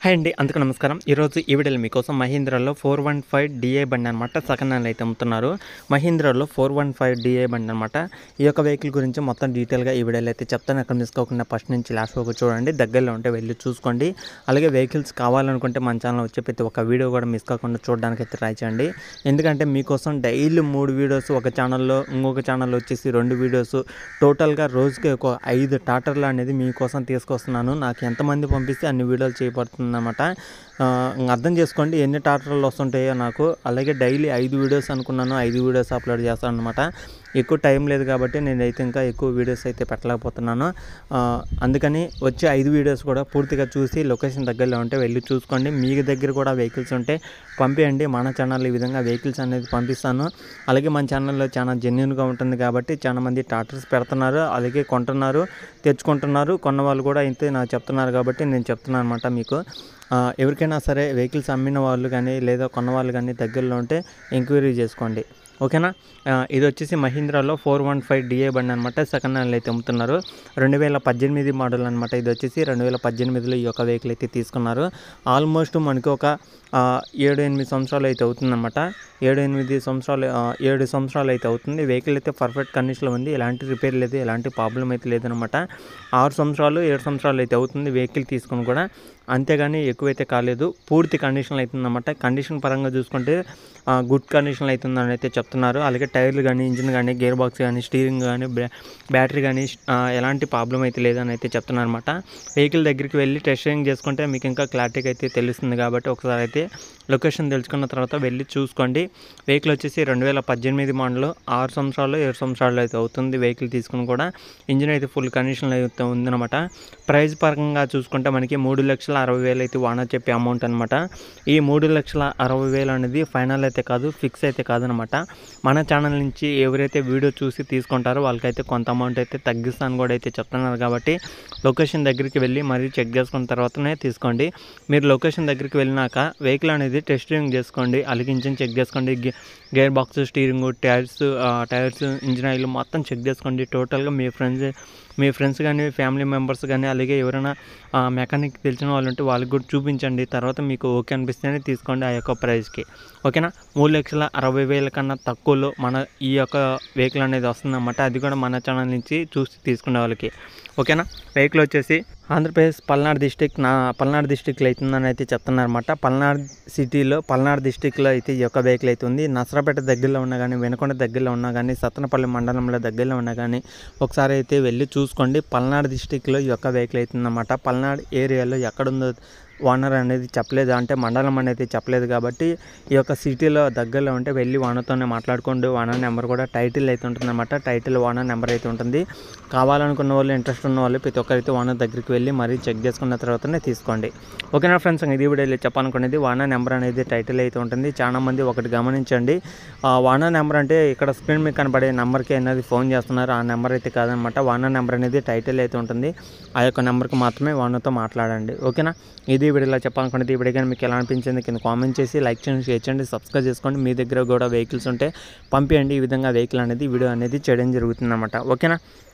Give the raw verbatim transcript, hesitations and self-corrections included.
Hi అండి, అందుకు నమస్కారం. ఈరోజు ఈ వీడియోలో మీకోసం మహీంద్రాలో ఫోర్ వన్ ఫైవ్ డిఏ బండి అనమాట సెకండ్ హ్యాండ్ అయితే అమ్ముతున్నారు. మహీంద్రాలో ఫోర్ వన్ ఫైవ్ డిఏ బండి అనమాట. ఈ యొక్క వెహికల్ గురించి మొత్తం డీటెయిల్గా ఈ వీడియోలో అయితే చెప్తాను. అక్కడ మిస్కోకుండా ఫస్ట్ నుంచి లాస్ట్ వరకు చూడండి, దగ్గరలో ఉంటే వెళ్ళి చూసుకోండి. అలాగే వెహికల్స్ కావాలనుకుంటే మన ఛానల్ వచ్చే ప్రతి ఒక్క వీడియో కూడా మిస్ కాకుండా చూడడానికి అయితే ట్రై చేయండి. ఎందుకంటే మీకోసం డైలీ మూడు వీడియోస్ ఒక ఛానల్లో, ఇంకొక ఛానల్లో వచ్చేసి రెండు వీడియోస్, టోటల్గా రోజుకి ఒక ఐదు టాటర్లు అనేది మీకోసం తీసుకొస్తున్నాను. నాకు ఎంతమంది పంపిస్తే అన్ని వీడియోలు చేయబడుతుంది అన్నమాట. అర్థం చేసుకోండి ఎన్ని టాటర్లు వస్తుంటాయో నాకు. అలాగే డైలీ ఐదు వీడియోస్ అనుకున్నాను, ఐదు వీడియోస్ అప్లోడ్ చేస్తాను అనమాట. ఎక్కువ టైం లేదు కాబట్టి నేనైతే ఇంకా ఎక్కువ వీడియోస్ అయితే పెట్టలేకపోతున్నాను. అందుకని వచ్చే ఐదు వీడియోస్ కూడా పూర్తిగా చూసి లొకేషన్ దగ్గరలో ఉంటే వెళ్ళి చూసుకోండి. మీ దగ్గర కూడా వెహికల్స్ ఉంటే పంపించండి. మన ఛానల్ ఈ విధంగా వెహికల్స్ అనేది పంపిస్తాను. అలాగే మన ఛానల్లో చాలా జెన్యూన్గా ఉంటుంది కాబట్టి చాలా మంది టాటర్స్ పెడుతున్నారు, అలాగే కొంటున్నారు, తెచ్చుకుంటున్నారు. కొన్న వాళ్ళు కూడా ఇంతే నాకు చెప్తున్నారు కాబట్టి నేను చెప్తున్నాను అనమాట. మీకు ఎవరికైనా సరే వెహికల్స్ అమ్మిన వాళ్ళు కానీ లేదా కొన్న వాళ్ళు కానీ దగ్గరలో ఉంటే ఎంక్వైరీ చేసుకోండి, ఓకేనా. ఇది వచ్చేసి మహీంద్రాలో ఫోర్ వన్ ఫైవ్ డిఏ బండి అనమాట. సెకండ్ హ్యాండ్లో అయితే అమ్ముతున్నారు. రెండు వేల పద్దెనిమిది మోడల్ అనమాట. ఇది వచ్చేసి రెండు వేల పద్దెనిమిదిలో ఈ యొక్క వెహికల్ అయితే తీసుకున్నారు. ఆల్మోస్ట్ మనకి ఒక ఏడు ఎనిమిది సంవత్సరాలు అయితే అవుతుందన్నమాట. ఏడు ఎనిమిది సంవత్సరాలు ఏడు సంవత్సరాలు అయితే అవుతుంది. వెహికల్ అయితే పర్ఫెక్ట్ కండిషన్లో ఉంది, ఎలాంటి రిపేర్ లేదు, ఎలాంటి ప్రాబ్లం అయితే లేదనమాట. ఆరు సంవత్సరాలు ఏడు సంవత్సరాలు అయితే అవుతుంది వెహికల్ తీసుకుని కూడా, అంతేగాని ఎక్కువైతే కాలేదు. పూర్తి కండిషన్లో అవుతుందన్నమాట. కండిషన్ పరంగా చూసుకుంటే గుడ్ కండిషన్లో అవుతుందని అయితే చెప్తున్నారు. అలాగే టైర్లు కానీ, ఇంజిన్ కానీ, గేర్ బాక్స్ కానీ, స్టీరింగ్ కానీ, బ్యాటరీ కానీ ఎలాంటి ప్రాబ్లం అయితే లేదని అయితే చెప్తున్నారు అనమాట. వెహికల్ దగ్గరికి వెళ్ళి టెస్ట్ డ్రైవింగ్ చేసుకుంటే మీకు ఇంకా క్లారిటీగా అయితే తెలుస్తుంది కాబట్టి ఒకసారి అయితే లొకేషన్ తెలుసుకున్న తర్వాత వెళ్ళి చూసుకోండి. వెహికల్ వచ్చేసి రెండు వేల పద్దెనిమిది మోడల్, ఆరు సంవత్సరాలు ఏడు సంవత్సరాలు అయితే అవుతుంది వెహికల్ తీసుకుని కూడా. ఇంజిన్ అయితే ఫుల్ కండిషన్లో అయితే ఉందన్నమాట. ప్రైస్ పరంగా చూసుకుంటే మనకి మూడు లక్షల అరవై వేలు అయితే వాన చెప్పే అమౌంట్ అనమాట. ఈ మూడు లక్షల అరవై వేలు అనేది ఫైనల్ అయితే కాదు, ఫిక్స్ అయితే కాదనమాట. మన ఛానల్ నుంచి ఎవరైతే వీడియో చూసి తీసుకుంటారో వాళ్ళకైతే కొంత అమౌంట్ అయితే తగ్గిస్తాను కూడా అయితే చెప్తున్నారు కాబట్టి లొకేషన్ దగ్గరికి వెళ్ళి మరీ చెక్ చేసుకున్న తర్వాతనే తీసుకోండి. మీరు లొకేషన్ దగ్గరికి వెళ్ళినాక వెహికల్ అనేది టెస్ట్ డ్రైవింగ్ చేసుకోండి, అలాగే ఇంజిన్ చెక్ చేసుకోండి, gear box, steering, tyres tyres engine oil మొత్తం చెక్ చేసుకోండి. టోటల్గా మీ ఫ్రెండ్స్ మీ ఫ్రెండ్స్ కానీ, ఫ్యామిలీ మెంబర్స్ కానీ, అలాగే ఎవరైనా మెకానిక్ తెలిసిన వాళ్ళు ఉంటే వాళ్ళకి కూడా చూపించండి. తర్వాత మీకు ఓకే అనిపిస్తేనే తీసుకోండి ఆ యొక్క ప్రైస్కి, ఓకేనా. మూడు లక్షల అరవై వేల కన్నా తక్కువలో మన ఈ యొక్క వెహికల్ అనేది వస్తుందన్నమాట. అది కూడా మన ఛానల్ నుంచి చూసి తీసుకునే వాళ్ళకి, ఓకేనా. వెహికల్ వచ్చేసి ఆంధ్రప్రదేశ్ పల్నాడు డిస్టిక్ నా పల్నాడు డిస్టిక్లో అవుతుందని అయితే చెప్తున్నారన్నమాట. పల్నాడు సిటీలో పల్నాడు డిస్టిక్లో అయితే ఈ యొక్క వెహికల్ అయితే ఉంది. నసరాపేట దగ్గరలో ఉన్నా కానీ, వెనకొండ దగ్గరలో ఉన్నా కానీ, సత్తనపల్లి మండలంలో దగ్గరలో ఉన్నా కానీ ఒకసారి అయితే వెళ్ళి చూసుకోండి. పల్నాడు డిస్టిక్లో ఈ యొక్క వెహికల్ అవుతుందన్నమాట. పల్నాడు ఏరియాలో ఎక్కడుందో ఓనర్ అనేది చెప్పలేదు, అంటే మండలం అనేది చెప్పలేదు కాబట్టి ఈ యొక్క సిటీలో దగ్గరలో ఉంటే వెళ్ళి ఓనర్తోనే మాట్లాడుకోండి. ఓనర్ నెంబర్ కూడా టైటిల్ అయితే ఉంటుందన్నమాట. టైటిల్ ఓనర్ నెంబర్ అయితే ఉంటుంది. కావాలనుకున్న వాళ్ళు, ఇంట్రెస్ట్ ఉన్న వాళ్ళు ప్రతి ఒక్కరైతే ఓనర్ దగ్గరికి వెళ్ళి మరీ చెక్ చేసుకున్న తర్వాతనే తీసుకోండి, ఓకేనా ఫ్రెండ్స్. ఇది వీడియోలో చెప్పాలనుకునేది ఓనర్ నెంబర్ అనేది టైటిల్ అయితే ఉంటుంది. చాలా మంది ఒకటి గమనించండి, ఓనర్ నెంబర్ అంటే ఇక్కడ స్క్రీన్ మీద కనబడే నెంబర్కి అనేది ఫోన్ చేస్తున్నారు, ఆ నెంబర్ అయితే కాదనమాట. ఓనర్ నెంబర్ అనేది టైటిల్ అయితే ఉంటుంది, ఆ యొక్క నెంబర్కి మాత్రమే ఓనర్తో మాట్లాడండి, ఓకేనా. ఇది వీడియోలో చెప్పాలనుకునేది. ఈ వీడియో కానీ మీకు ఎలా అనిపించింది కింద కామెంట్ చేసి లైక్ చేయండి, షేర్ చేయండి, సబ్స్క్రైబ్ చేసుకోండి. మీ దగ్గర కూడా వెహికల్స్ ఉంటే పంపించండి. ఈ విధంగా వెహికల్ అనేది వీడియో అనేది చేయడం జరుగుతుంది అన్నమాట, ఓకేనా.